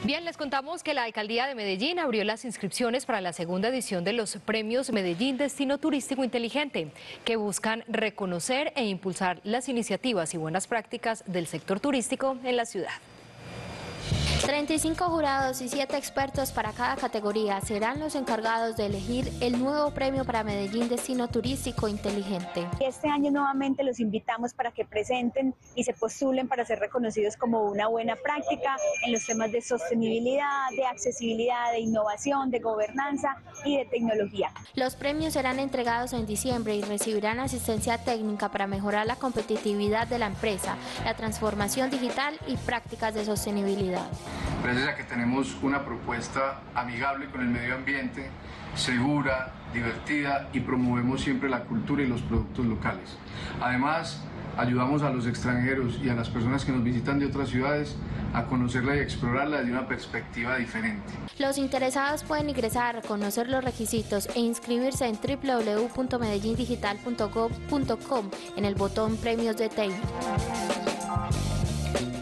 Bien, les contamos que la Alcaldía de Medellín abrió las inscripciones para la segunda edición de los Premios Medellín Destino Turístico Inteligente, que buscan reconocer e impulsar las iniciativas y buenas prácticas del sector turístico en la ciudad. 35 jurados y 7 expertos para cada categoría serán los encargados de elegir el nuevo premio para Medellín Destino Turístico Inteligente. Este año nuevamente los invitamos para que presenten y se postulen para ser reconocidos como una buena práctica en los temas de sostenibilidad, de accesibilidad, de innovación, de gobernanza y de tecnología. Los premios serán entregados en diciembre y recibirán asistencia técnica para mejorar la competitividad de la empresa, la transformación digital y prácticas de sostenibilidad. Gracias a que tenemos una propuesta amigable con el medio ambiente, segura, divertida y promovemos siempre la cultura y los productos locales. Además, ayudamos a los extranjeros y a las personas que nos visitan de otras ciudades a conocerla y explorarla desde una perspectiva diferente. Los interesados pueden ingresar, conocer los requisitos e inscribirse en www.medellindigital.gov.com en el botón Premios de TEI.